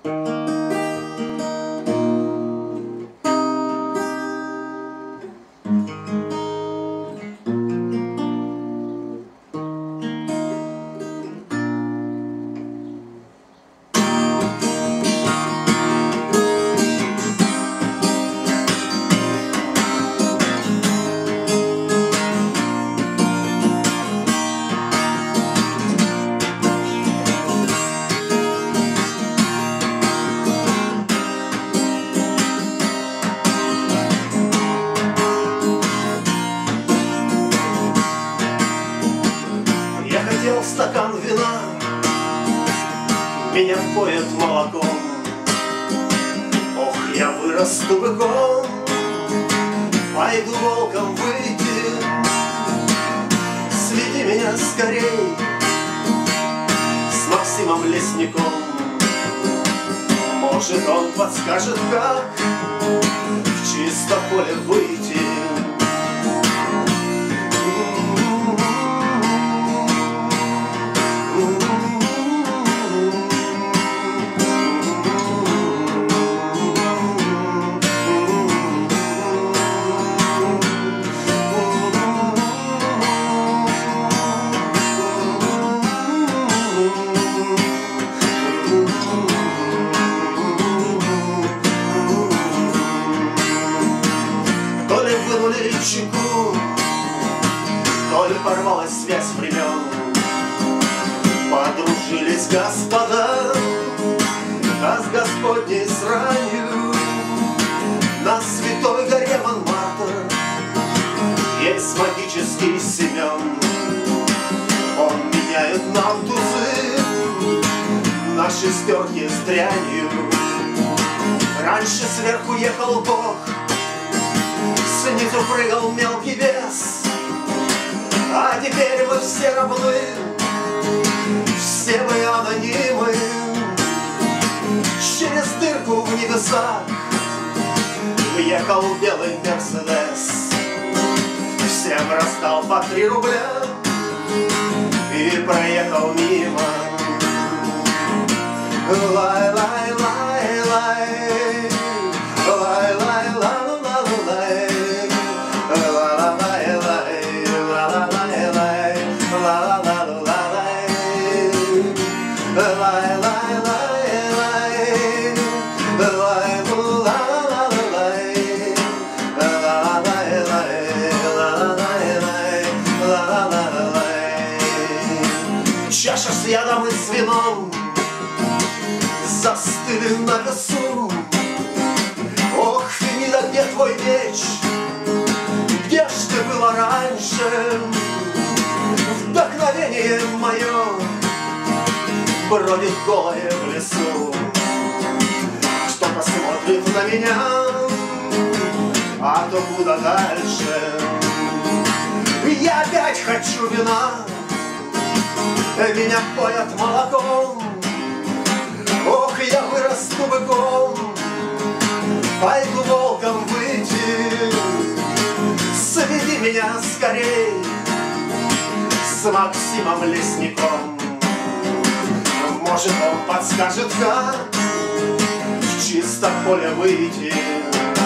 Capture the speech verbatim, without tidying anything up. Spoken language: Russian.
Стакан вина, меня поет молоком. Ох, я вырасту быком, пойду волком выйти. Сведи меня скорей с Максимом Лесником. Может, он подскажет, как в чисто поле выйти. Чеку, то ли порвалась связь времен, подружились господа, а с Господней сранью на святой горе Монмартр есть магический Семен. Он меняет нам тузы на шестерки с дрянью. Раньше сверху ехал Бог, снизу прыгал мелкий вес, а теперь мы все равны, все мы анонимы. Через дырку в небесах въехал белый Мерседес, всем раздал по три рубля и проехал мимо. Лай-лай-лай-лай, лай-лай-лай. Чаша с ядом и с вином застыли на весу. Ох, Фемида, где твой меч? Где ж ты была раньше? Вдохновение мое бродит голое в лесу. Кто-то смотрит на меня, а то куда дальше. Я опять хочу вина, меня поят молоком. Ох, я вырасту быком, пойду волком выйти. Сведи меня скорей с Максимом Лесником. Может, он подскажет, как в чисто поле выйти.